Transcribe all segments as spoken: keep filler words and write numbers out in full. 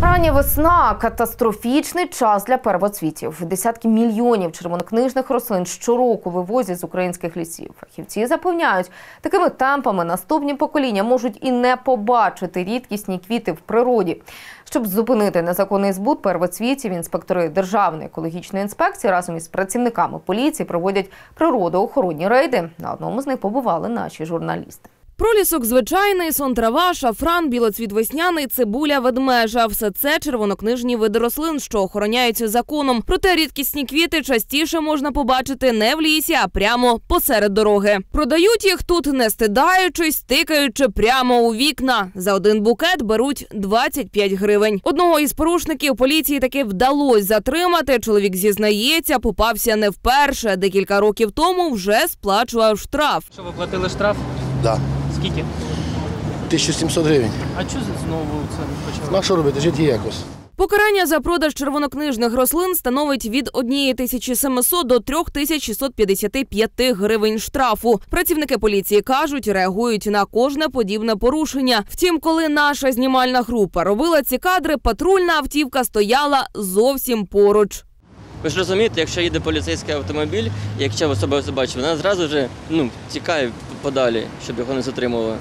Рання весна – катастрофічний час для первоцвітів. Десятки мільйонів червонокнижних рослин щороку вивозять з українських лісів. Фахівці запевняють, такими темпами наступні покоління можуть і не побачити рідкісні квіти в природі. Щоб зупинити незаконний збут первоцвітів, інспектори Державної екологічної інспекції разом із працівниками поліції проводять природоохоронні рейди. На одному з них побували наші журналісти. Пролісок звичайний, сон трава, шафран, білоцвіт весняний, цибуля, ведмежа – все це червонокнижні види рослин, що охороняються законом. Проте рідкісні квіти частіше можна побачити не в лісі, а прямо посеред дороги. Продають їх тут не стидаючись, тикаючи прямо у вікна. За один букет беруть двадцять п'ять гривень. Одного із порушників поліції таки вдалося затримати. Чоловік зізнається, попався не вперше. Декілька років тому вже сплачував штраф. Що, ви платили штраф? Так. Скільки? тисяча сімсот гривень. А чого знову це почали? Ну, а що робити? Жити якось. Покарання за продаж червонокнижних рослин становить від однієї тисячі семисот до трьох тисяч шістсот п'ятдесят п'ять гривень штрафу. Працівники поліції кажуть, реагують на кожне подібне порушення. Втім, коли наша знімальна група робила ці кадри, патрульна автівка стояла зовсім поруч. Ви ж розумієте, якщо їде поліцейський автомобіль, якщо ви себе побачите, вона зразу вже ну, тікає подалі, щоб його не затримували.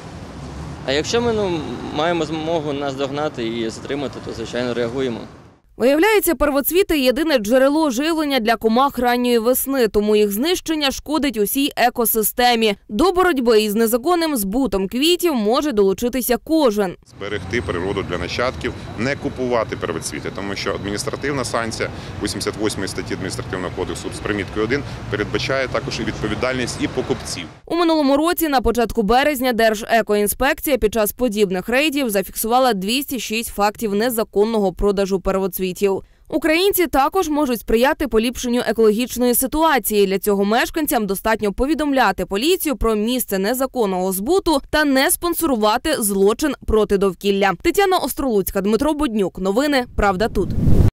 А якщо ми ну, маємо змогу нас догнати і затримати, то, звичайно, реагуємо. Виявляється, первоцвіти – єдине джерело живлення для комах ранньої весни, тому їх знищення шкодить усій екосистемі. До боротьби із незаконним збутом квітів може долучитися кожен. Зберегти природу для нащадків, не купувати первоцвіти, тому що адміністративна санкція вісімдесят восьмої статті Адміністративного кодексу з приміткою один передбачає також і відповідальність і покупців. У минулому році, на початку березня, Держекоінспекція під час подібних рейдів зафіксувала двісті шість фактів незаконного продажу первоцвітів. Українці також можуть сприяти поліпшенню екологічної ситуації. Для цього мешканцям достатньо повідомляти поліцію про місце незаконного збуту та не спонсорувати злочин проти довкілля. Тетяна Остролуцька, Дмитро Боднюк. Новини «Правда тут».